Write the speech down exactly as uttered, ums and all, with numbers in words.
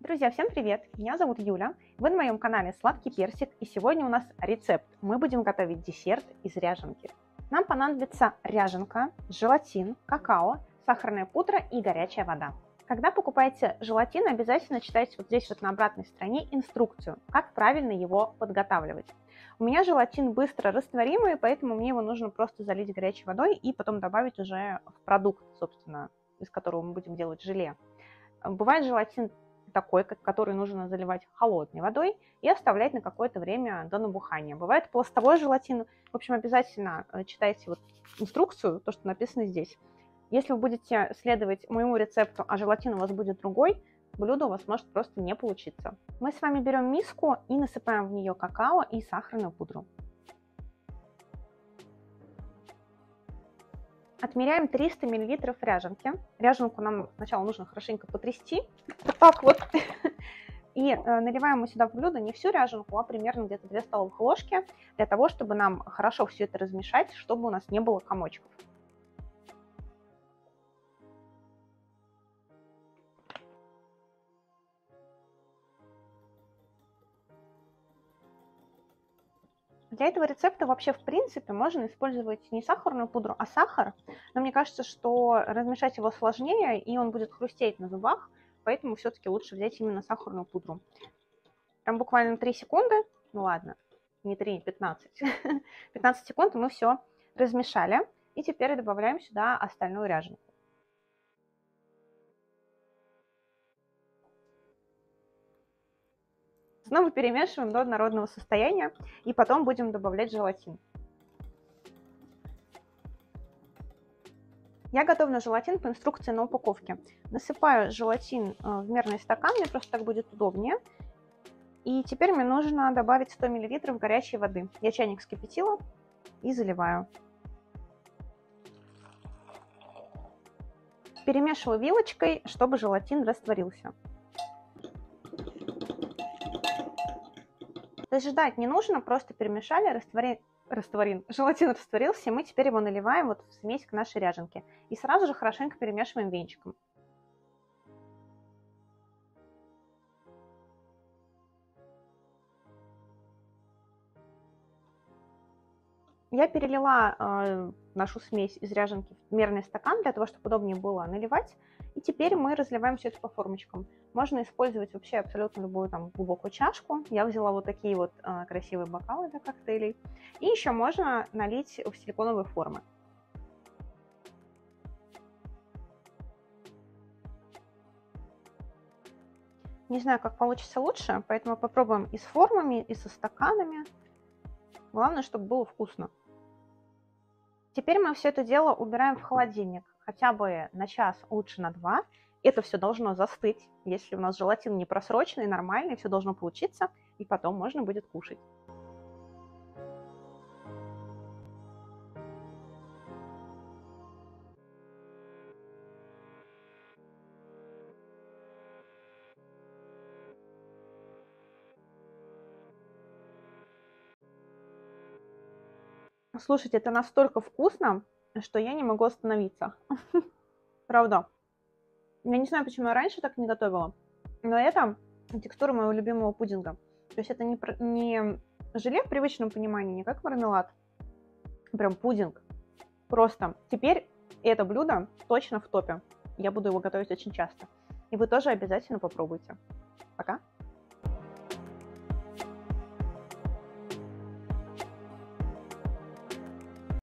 Друзья, всем привет! Меня зовут Юля, вы на моем канале Сладкий Персик, и сегодня у нас рецепт. Мы будем готовить десерт из ряженки. Нам понадобится ряженка, желатин, какао, сахарная пудра и горячая вода. Когда покупаете желатин, обязательно читайте вот здесь вот на обратной стороне инструкцию, как правильно его подготавливать. У меня желатин быстро растворимый, поэтому мне его нужно просто залить горячей водой и потом добавить уже в продукт, собственно, из которого мы будем делать желе. Бывает желатин такой, который нужно заливать холодной водой и оставлять на какое-то время до набухания. Бывает пластовой желатин. В общем, обязательно читайте вот инструкцию, то, что написано здесь. Если вы будете следовать моему рецепту, а желатин у вас будет другой, блюдо у вас может просто не получиться. Мы с вами берем миску и насыпаем в нее какао и сахарную пудру. Отмеряем триста миллилитров ряженки. Ряженку нам сначала нужно хорошенько потрясти, вот так вот. И э, наливаем мы сюда в блюдо не всю ряженку, а примерно где-то две столовых ложки, для того, чтобы нам хорошо все это размешать, чтобы у нас не было комочков. Для этого рецепта вообще в принципе можно использовать не сахарную пудру, а сахар. Но мне кажется, что размешать его сложнее, и он будет хрустеть на зубах, поэтому все-таки лучше взять именно сахарную пудру. Там буквально три секунды, ну ладно, не три, пятнадцать. пятнадцать секунд мы все размешали, и теперь добавляем сюда остальную ряженку. Снова перемешиваем до однородного состояния, и потом будем добавлять желатин. Я готовлю желатин по инструкции на упаковке. Насыпаю желатин в мерный стакан, мне просто так будет удобнее. И теперь мне нужно добавить сто миллилитров горячей воды. Я чайник вскипятила и заливаю. Перемешиваю вилочкой, чтобы желатин растворился. То есть ждать не нужно, просто перемешали, раствори... растворин. Желатин растворился, и мы теперь его наливаем вот в смесь к нашей ряженке. И сразу же хорошенько перемешиваем венчиком. Я перелила э, нашу смесь из ряженки в мерный стакан, для того, чтобы удобнее было наливать. И теперь мы разливаем все это по формочкам. Можно использовать вообще абсолютно любую там глубокую чашку. Я взяла вот такие вот э, красивые бокалы для коктейлей. И еще можно налить в силиконовые формы. Не знаю, как получится лучше, поэтому попробуем и с формами, и со стаканами. Главное, чтобы было вкусно. Теперь мы все это дело убираем в холодильник, хотя бы на час, лучше на два. Это все должно застыть. Если у нас желатин не просроченный, нормальный, все должно получиться, и потом можно будет кушать. Слушайте, это настолько вкусно, что я не могу остановиться. Правда. Я не знаю, почему я раньше так не готовила, но это текстура моего любимого пудинга. То есть это не, не желе в привычном понимании, не как мармелад, прям пудинг. Просто теперь это блюдо точно в топе. Я буду его готовить очень часто. И вы тоже обязательно попробуйте. Пока!